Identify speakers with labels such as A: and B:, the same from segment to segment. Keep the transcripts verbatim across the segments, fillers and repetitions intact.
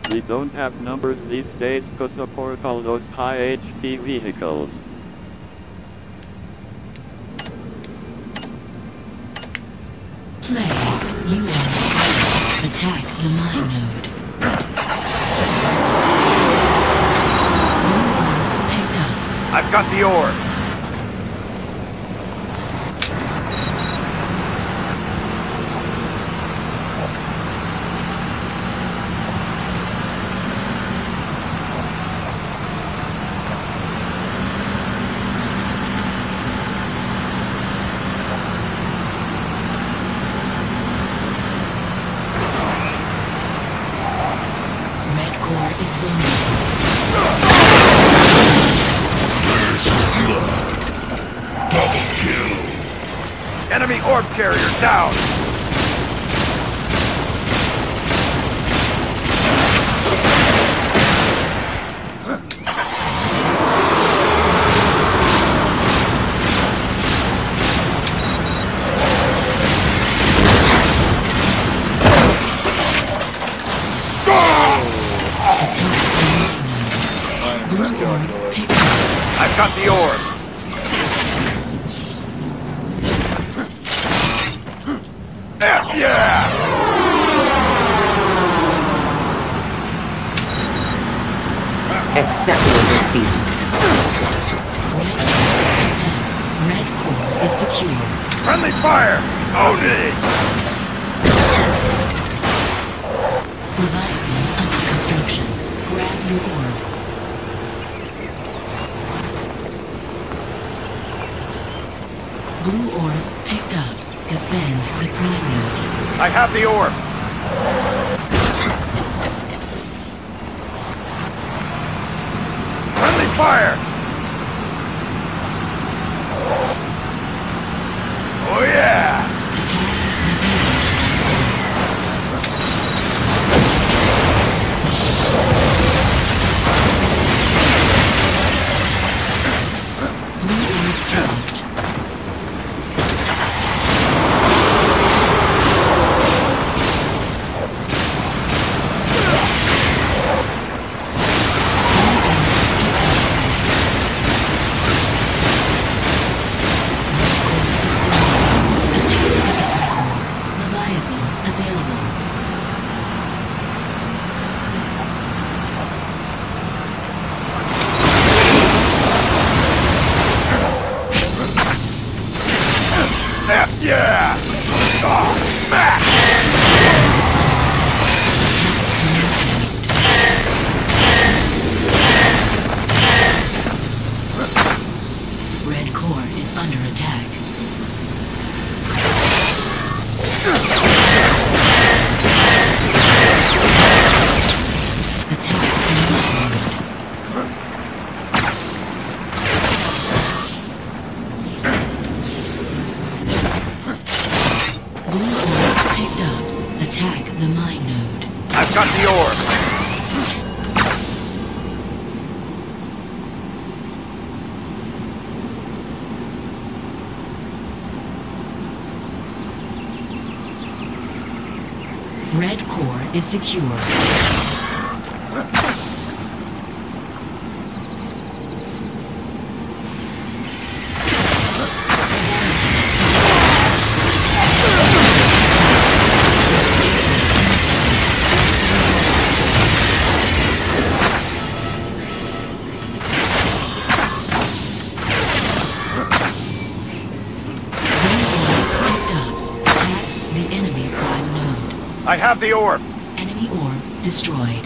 A: We don't have numbers these days to support all those high H P vehicles.
B: Play. You are. Attack the mine node. Picked up.
C: I've got the ore. Enemy orb carrier down! I've got the orb! F yeah!
D: Acceptable defeat.
B: Red core is secure.
C: Friendly fire! Own it!
B: Leviathan under construction. Grab your orb. Blue orb picked up. Defend the prime node.
C: I have the orb! Friendly fire! Oh yeah!
B: Blue orb dropped.
C: F yeah! Oh, smack!
B: Red core is under attack. Attack initiated. Blue orb picked up. Attack the mine node.
C: I've got the orb!
B: Red core is secure.
C: I have the orb!
B: Enemy orb destroyed.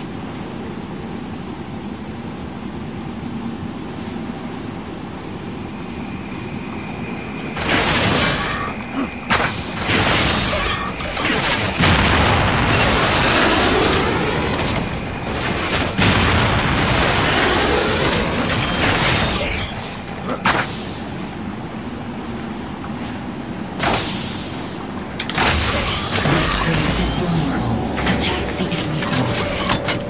B: Attack the enemy core.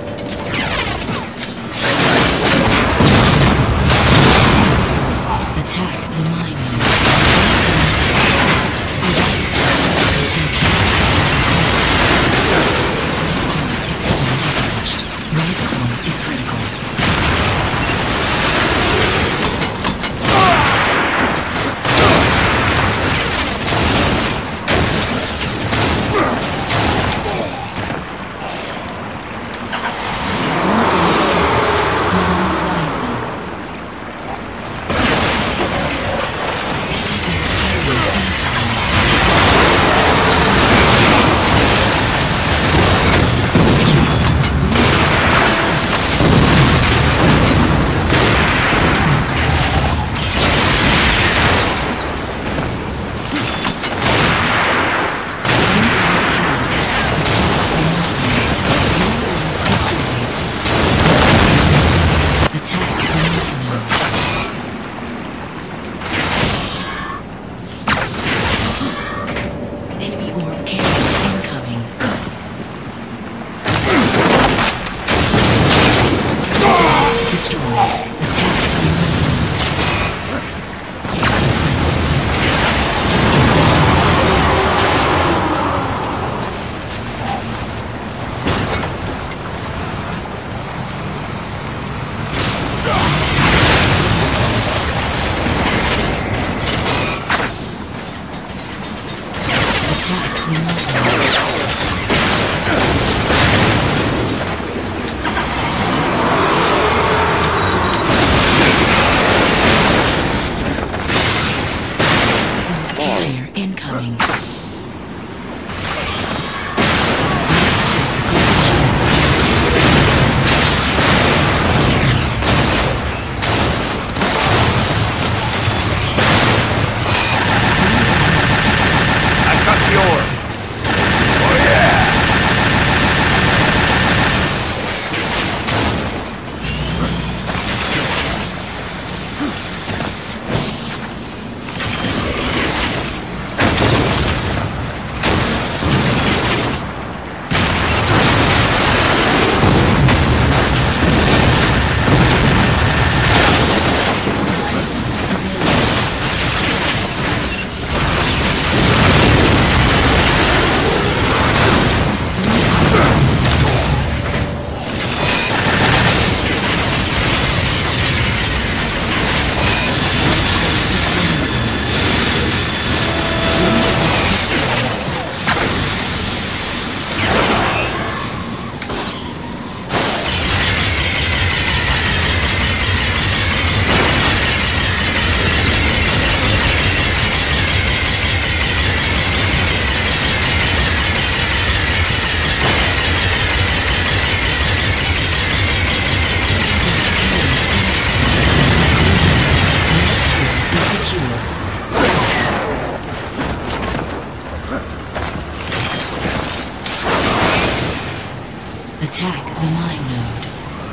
B: Attack the mine node.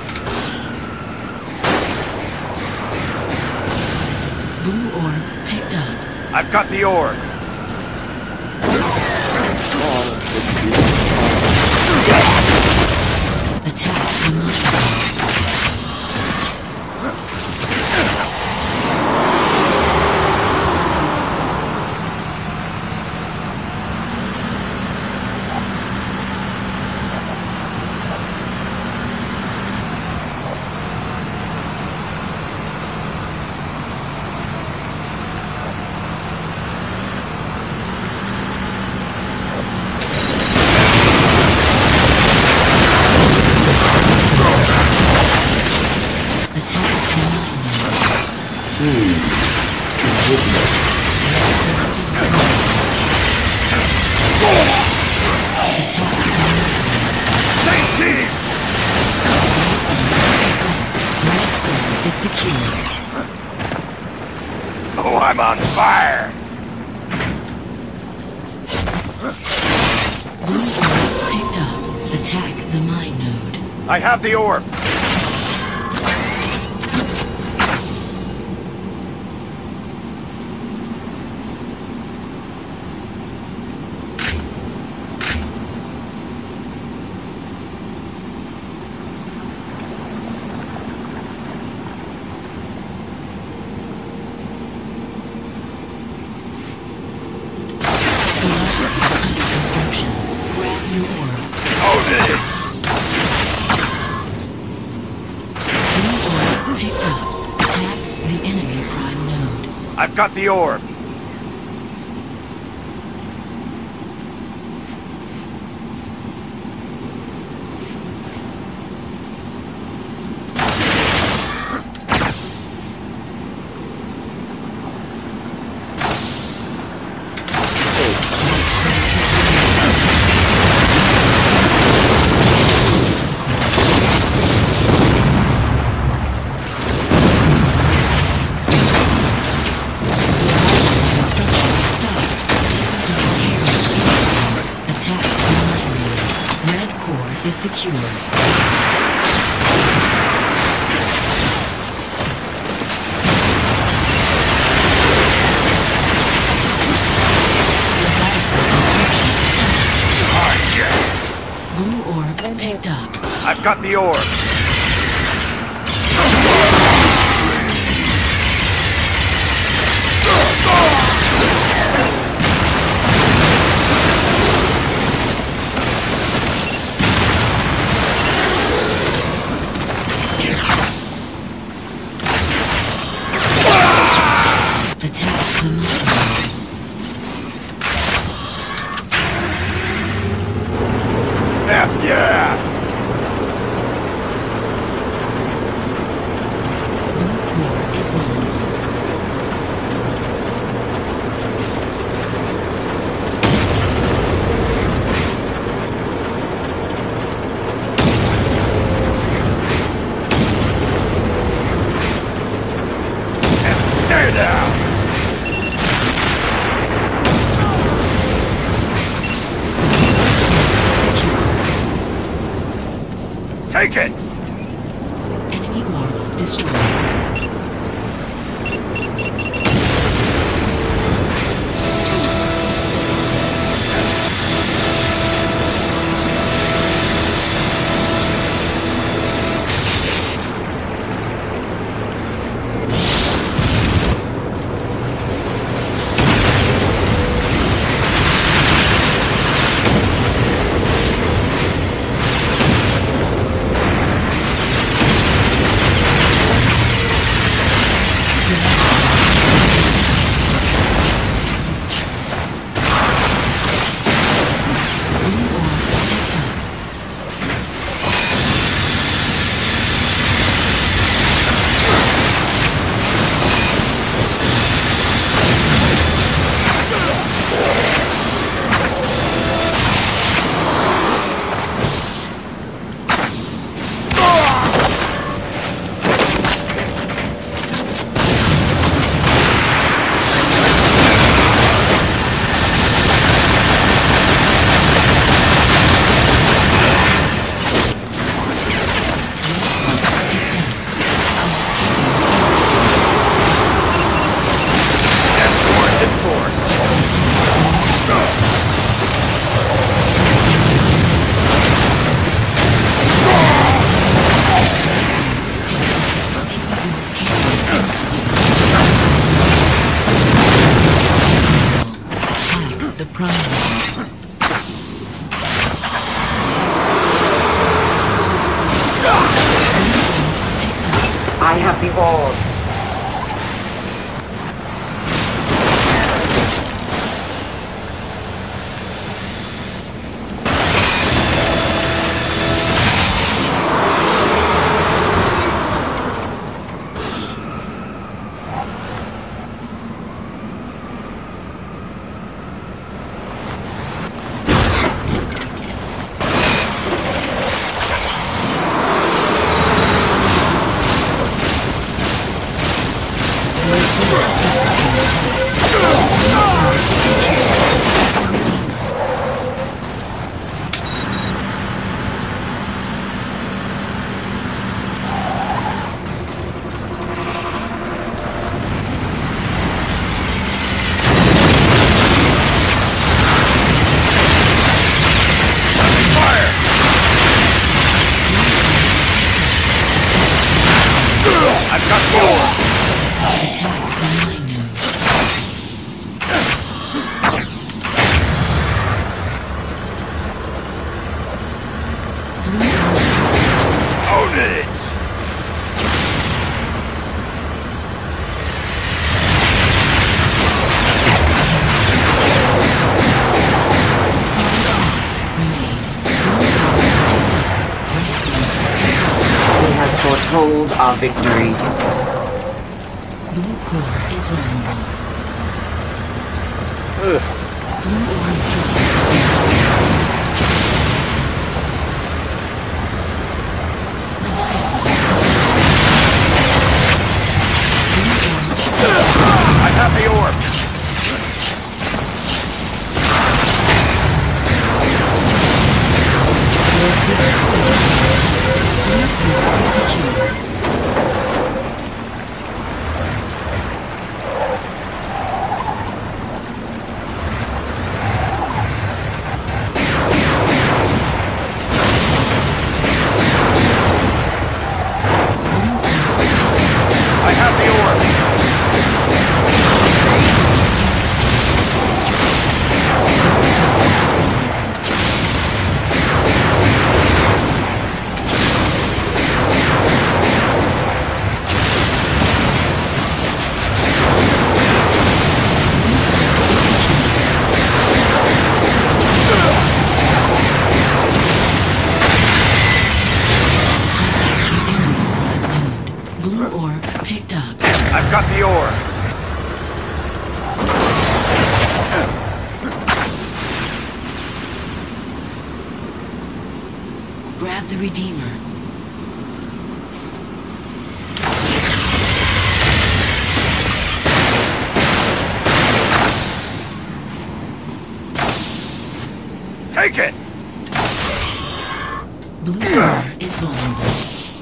B: Blue orb picked up.
C: I've got the orb.
B: Attack the mine node.
C: Oh, I'm on fire!
B: Blue orb picked up. Attack the mine node.
C: I have the orb.
B: Construction. Grab your orb.
C: Hold it!
B: Blue orb picked up. Attack the enemy prime node.
C: I've got the orb.
B: Is secure. Blue orb picked up.
C: I've got the orb.
B: Attack the mine.
C: F yeah!
B: Blue core is vulnerable.
C: And stay down! Take it!
B: Enemy orb destroyed.
D: have the orb. Foretold our victory.
B: Blue core is vulnerable.
E: Ugh.
B: Blue orb dropped.
C: I have the orb. Got the orb.
B: Grab the Redeemer.
C: Take it!
B: Blue core is vulnerable.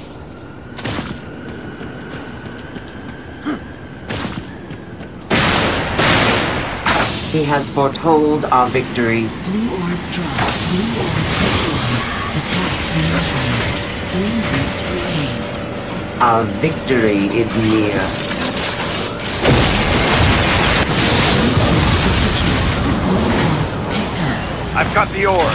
D: He has foretold our victory.
B: Blue orb dropped. Blue orb destroyed. Attack the enemy. Three minutes remain.
D: Our victory is near.
B: Blue orb picked up.
C: I've got the orb.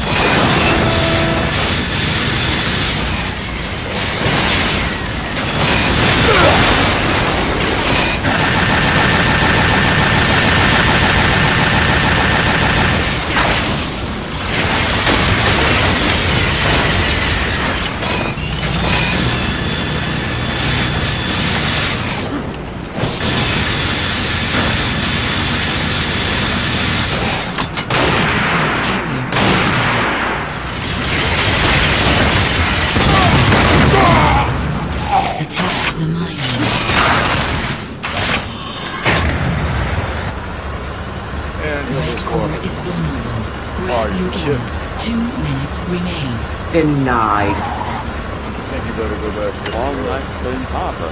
B: Attack the mine.
E: And
B: Red
E: this
B: core
E: corner.
B: is vulnerable.
E: Are
B: Grab
E: you
B: your
E: kidding?
B: orb. Two minutes remain.
D: Denied.
E: I think you better go back to
A: Long life Bin Papa.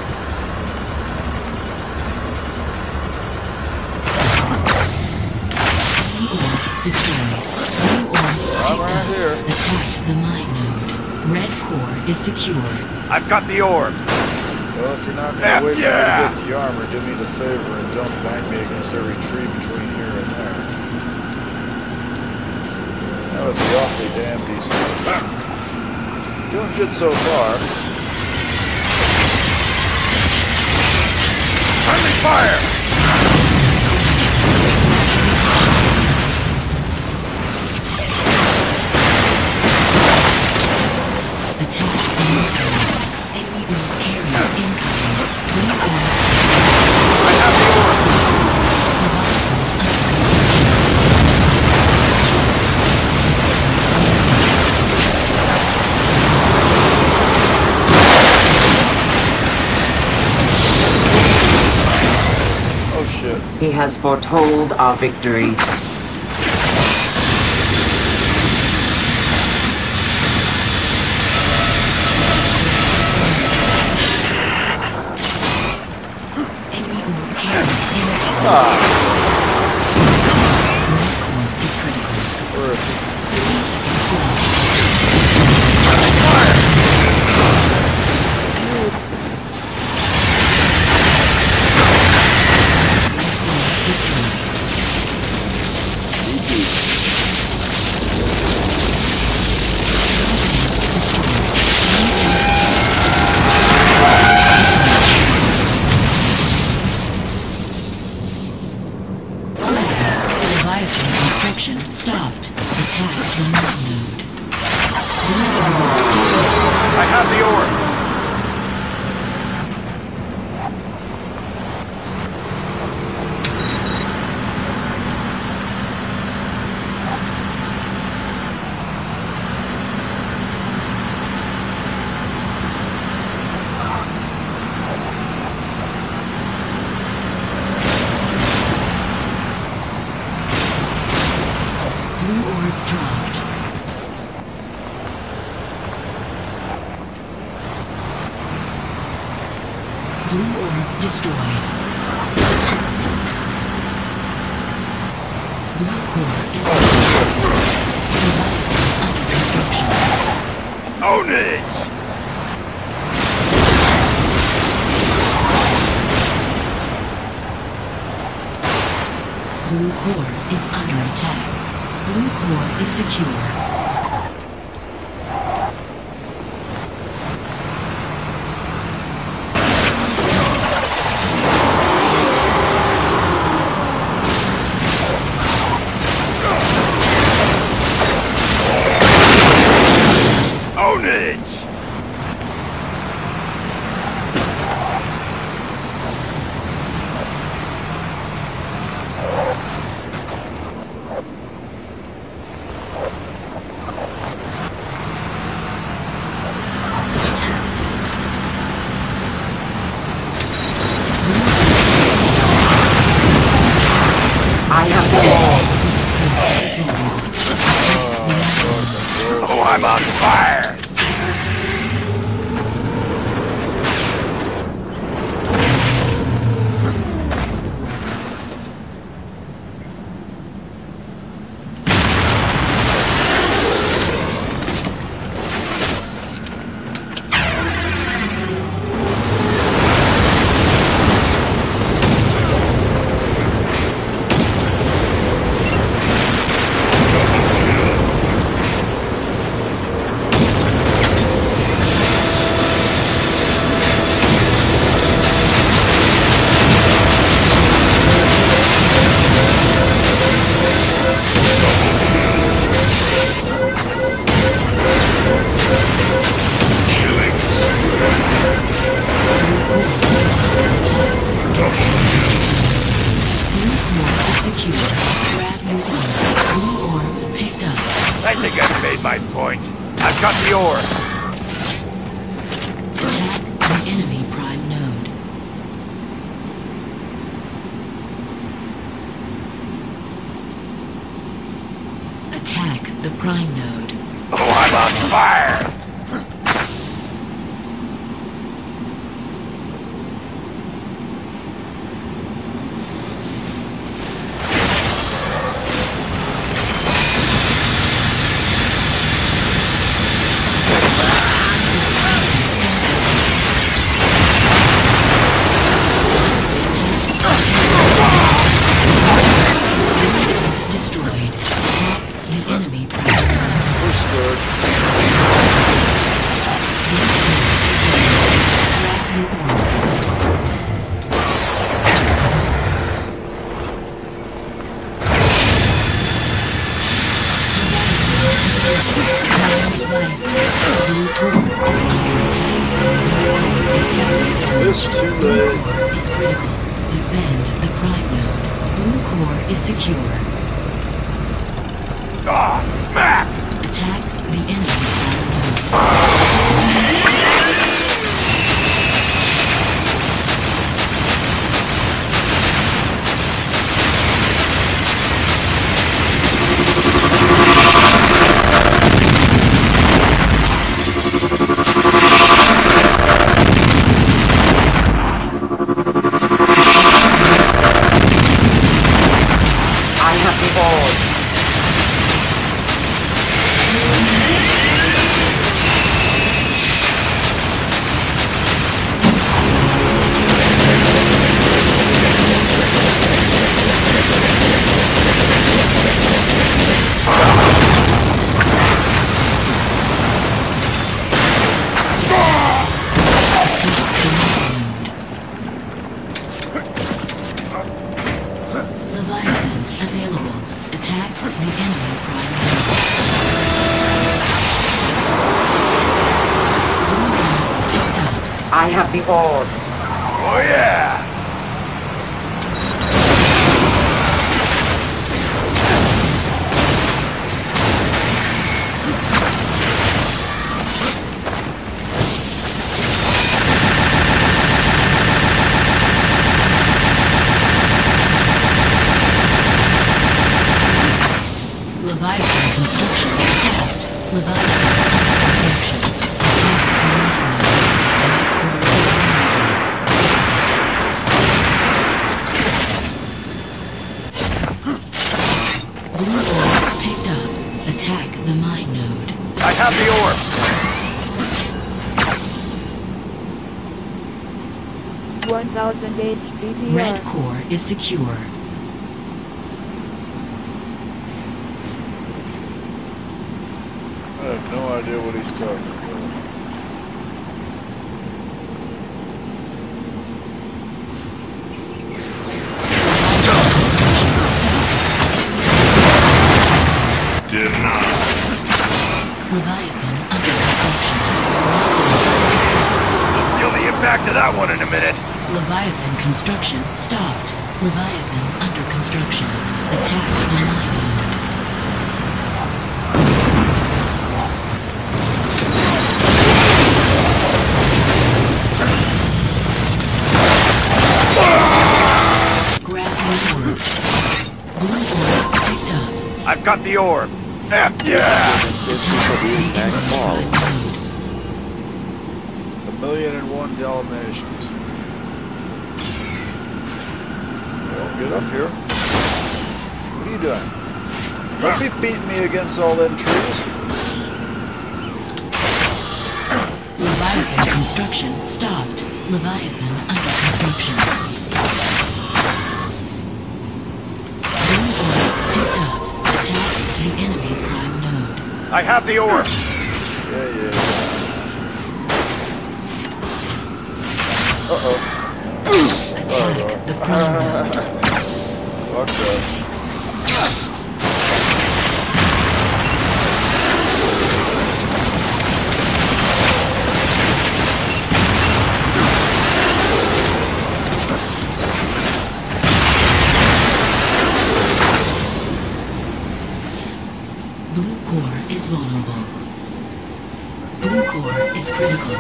B: Blue orb destroyed. Blue orb picked
E: right
B: up.
E: here.
B: Attack the mine node. Red core is secure.
C: I've got the orb.
E: Well, if you're not
C: Yeah,
E: going to wait for me
C: yeah.
E: to get the armor, do me the favor and don't bank me against every tree between here and there. That would be awfully damn decent. Doing good so far.
C: Friendly fire!
B: Attack incoming. Enemy orb carrier incoming. Blue orb.
C: I have the orb!
E: Oh shit.
D: He has foretold our victory.
B: Enemy orb carrier incoming.
E: Ah,
B: Red orb is critical.
E: where is he?
B: thirty seconds left.
C: Fire!
B: Destroyed. Leviathan construction stopped. Attack remote node.
C: I have the orb!
B: Blue orb dropped. Blue orb destroyed. Blue core is Leviathan under construction.
C: Own it!
B: Blue core is under attack. Blue core is secure.
C: Own it!
D: I have the orb.
C: Oh, I'm on fire! I think I've made my point. I've got the orb.
B: Attack the enemy prime node. Attack the prime node.
C: Oh, I'm on fire!
B: Destroyed. Attack the enemy prime node.
E: We're screwed.
B: Blue core is under attack. Blue core is heavily damaged.
E: It's too
B: Blue
E: late.
B: core is critical. Defend the prime node. Blue core is secure.
C: Ah, smack!
B: Attack the enemy prime node.
D: I have the orb.
B: Leviathan available. Attack the enemy prime node. Blue node picked up.
D: I have the orb.
C: Oh yeah!
B: Leviathan construction stopped. Leviathan construction. Attack the mine node. Blue orb picked up. Attack the mine node.
C: I have the orb!
F: one thousand H P P R.
B: Red core is secure.
E: I have no idea what he's talking about.
B: Leviathan under construction.
C: Feel the impact of that one in a minute.
B: Leviathan construction stopped. Leviathan under construction. Attack the mine node. Grab the orb. Blue orb picked up.
C: I've got the orb. F yeah!
B: Attack the
A: Fall.
B: enemy prime node.
E: A million and one Dalmatians. Well, get up here. What are you doing? Don't be beating me against all them trees.
B: Leviathan construction stopped. Leviathan under construction. Blue orb picked up. Attack the enemy prime node.
C: I have the orb!
E: Yeah, yeah. Uh-oh.
B: Attack the prime node.
E: Fuck that.
B: Blue core is vulnerable. Blue core is critical.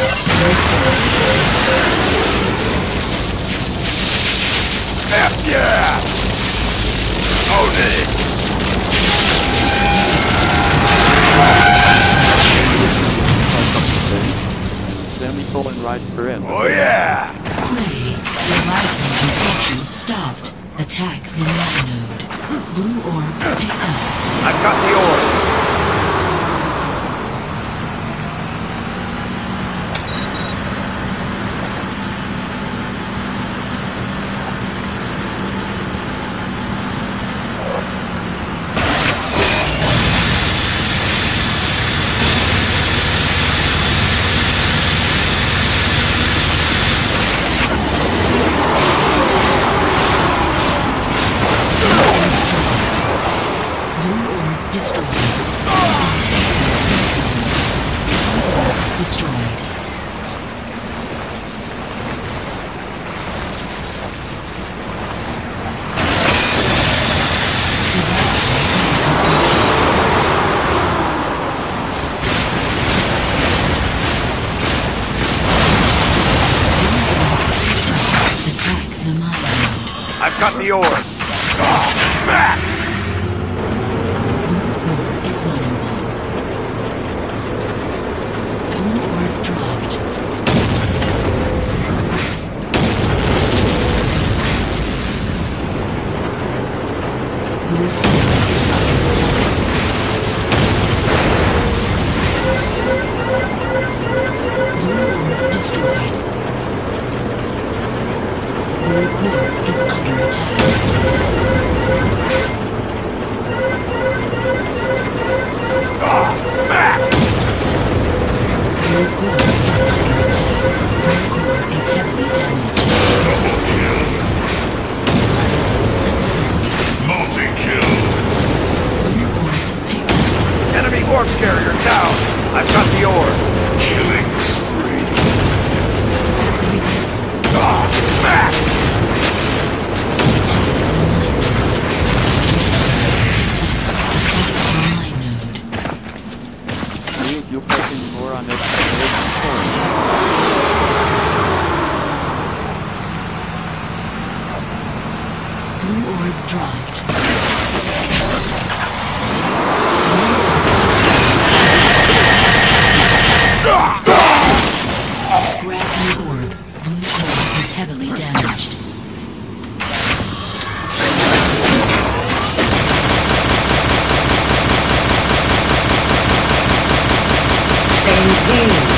C: F yeah! Own it!
A: Semicolon right for him.
C: Oh yeah!
B: Play. Leviathan construction stopped. Attack the mine node. Blue orb picked up.
C: I've got the orb!
B: Blue orb destroyed.
C: the ore. Ah, smack!
B: Blue ore is vulnerable. Blue ore dropped. Blue ore is under attack. Blue ore destroyed. Blue core is under attack.
C: Ah, smack!
B: Blue core is under attack. Blue core is heavily damaged.
C: Double kill. Multi-kill.
B: Blue ore picked up.
C: Enemy orb carrier down. I've got the ore. Killing spree. Ah, smack!
B: Attack the mine node. Attack the mine node.
A: Need you focusing more on excavation point.
B: Blue orb dropped. Grab the orb. Blue core is heavily damaged.
D: Same team.